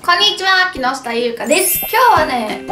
こんにちは、木下ゆうかです。今日はね、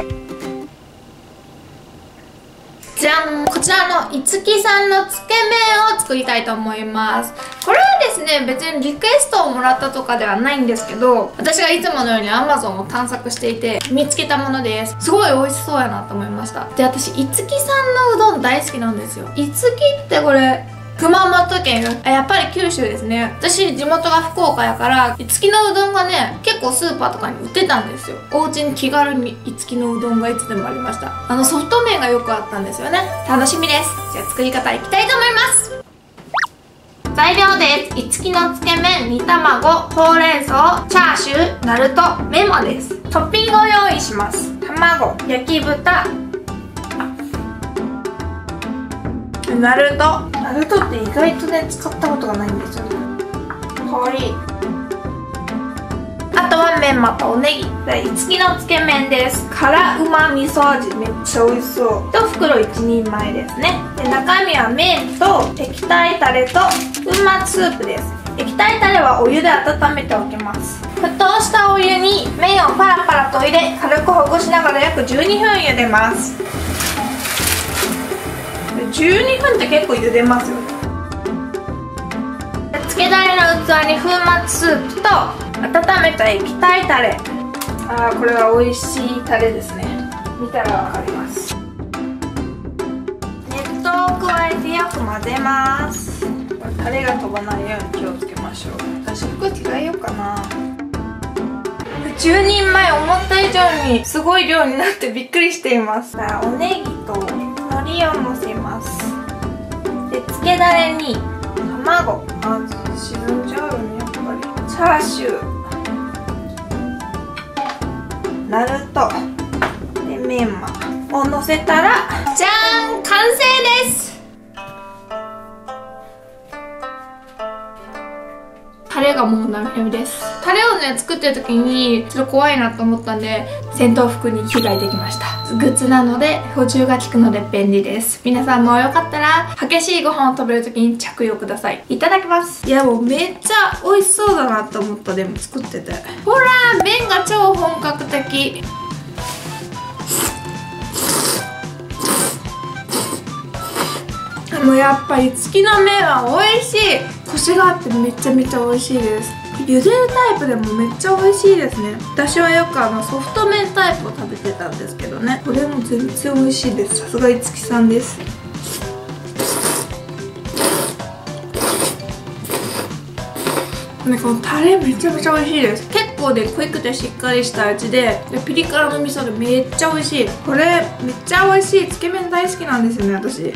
じゃん、こちらのいつきさんのつけ麺を作りたいと思います。これはですね、別にリクエストをもらったとかではないんですけど、私がいつものように Amazon を探索していて見つけたものです。すごい美味しそうやなと思いました。で、私いつきさんのうどん大好きなんですよ。いつきってこれ熊本県、やっぱり九州ですね。私地元が福岡やから、いつきのうどんがね、結構スーパーとかに売ってたんですよ。お家に気軽にいつきのうどんがいつでもありました。ソフト麺がよくあったんですよね。楽しみです。じゃあ作り方いきたいと思います。材料です。いつきのつけ麺、煮卵、ほうれん草、チャーシュー、ナルト、メンマです。トッピングを用意します。卵、焼き豚、ナルトって意外とね使ったことがないんですよね。はい。あとはメンマとおネギ。で、いつきのつけ麺です。辛うま味噌味、めっちゃ美味しそう。1袋1人前ですね。で、中身は麺と液体タレと粉末スープです。液体タレはお湯で温めておきます。沸騰したお湯に麺をパラパラと入れ、軽くほぐしながら約12分茹でます。12分って結構茹でますよね。つけだれの器に粉末スープと温めた液体タレ。これは美味しいタレですね。見たらわかります。熱湯を加えてよく混ぜます。タレが飛ばないように気をつけましょう。私服着替えようかな。10人前思った以上にすごい量になってびっくりしています。おネギと海苔をのせます。で、つけだれに卵、沈んじゃうよねやっぱり。チャーシュー、ナルトでメンマをのせたら、じゃーん、完成です。タレがもうなみなみです。タレをね作ってる時にちょっと怖いなと思ったんで、戦闘服に着替えてきました。グッズなので補充が効くので便利です。皆さんもよかったら激しいご飯を食べる時に着用ください。いただきます。いや、もうめっちゃ美味しそうだなと思った。でも作ってて、ほら麺が超本格的。もうやっぱりつきの麺は美味しい。コシがあってめちゃめちゃ美味しいです。茹でるタイプでもめっちゃ美味しいですね。私はよくソフト麺タイプを食べてたんですけどね、これも全然美味しいです。さすがいつきさんです。ね、このタレめちゃめちゃ美味しいです。結構で濃くてしっかりした味で、ピリ辛の味噌でめっちゃ美味しい。これめっちゃ美味しい。つけ麺大好きなんですよね、私。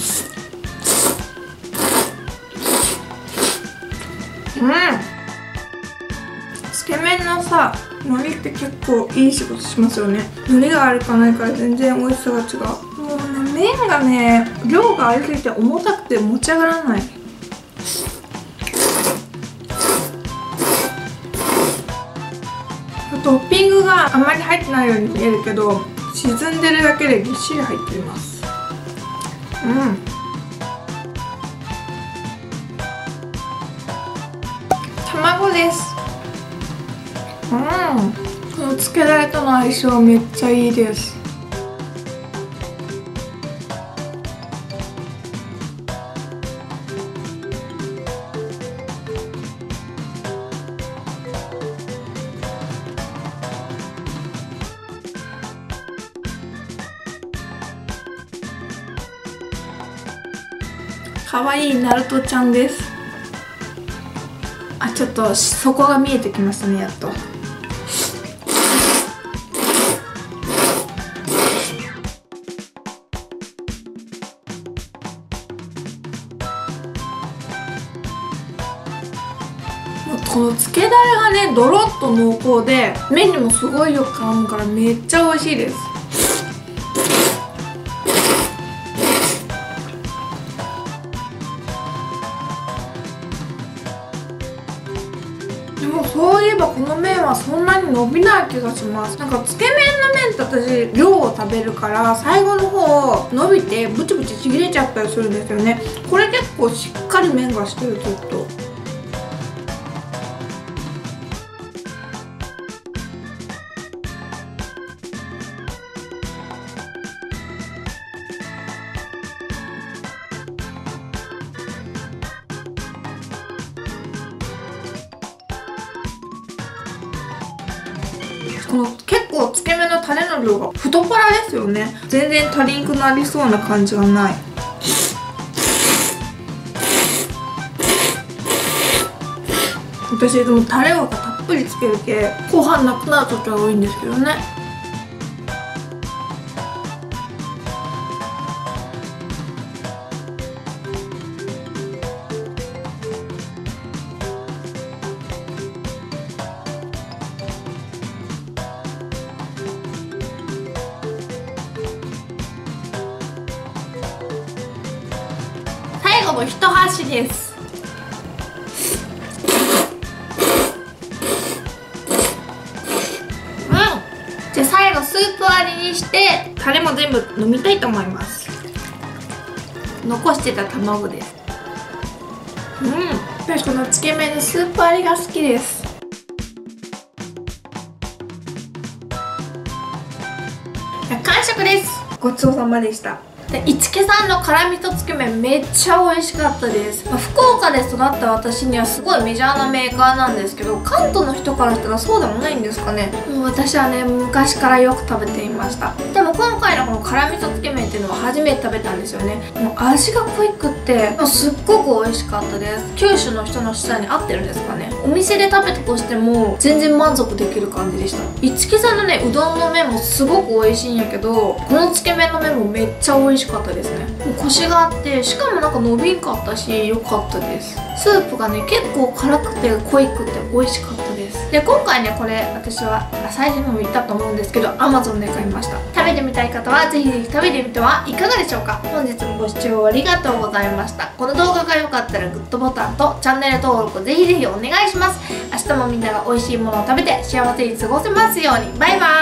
つけ麺のさ、海苔って結構いい仕事しますよね。海苔があるかないから全然美味しさが違う。もうね、麺がね、量がありすぎて重たくて持ち上がらない。トッピングがあまり入ってないように見えるけど、沈んでるだけでぎっしり入っています。卵です。このつけだれとの相性めっちゃいいです。かわいいナルトちゃんです。ちょっと底が見えてきましたね、やっと。このつけだれがね、ドロッと濃厚で麺にもすごいよく絡むからめっちゃ美味しいです。でもそういえばこの麺はそんなに伸びない気がします。なんかつけ麺の麺って私量を食べるから最後の方伸びてブチブチちぎれちゃったりするんですよね。これ結構しっかり麺がしてる。ちょっとこの結構つけ麺のタレの量が太っ腹ですよね。全然足りんくなりそうな感じがない。私でもタレをたっぷりつける系後半なくなる時は多いんですけどね。最後の一箸です。じゃあ最後スープ割りにしてタレも全部飲みたいと思います。残してた卵です。私このつけ麺のスープ割りが好きです。完食です。ごちそうさまでした。で、いちけさんの辛味噌つけ麺めっちゃ美味しかったです。福岡で育った私にはすごいメジャーなメーカーなんですけど、関東の人からしたらそうでもないんですかね。もう私はね、昔からよく食べていました。でも今回のこの辛味噌つけ麺っていうのは初めて食べたんですよね。もう味が濃いくってもうすっごく美味しかったです。九州の人の舌に合ってるんですかね。お店で食べたとしても全然満足できる感じでした。いちけさんのね、うどんの麺もすごく美味しいんやけど、このつけ麺の麺もめっちゃ美味しかったですね。もうコシがあって、しかもなんか伸びんかったし良かったです。スープがね結構辛くて濃いくて美味しかったです。で、今回ねこれ私は最初にも言ったと思うんですけど Amazon で買いました。食べてみたい方はぜひぜひ食べてみてはいかがでしょうか。本日もご視聴ありがとうございました。この動画が良かったらグッドボタンとチャンネル登録ぜひぜひお願いします。明日もみんなが美味しいものを食べて幸せに過ごせますように。バイバーイ。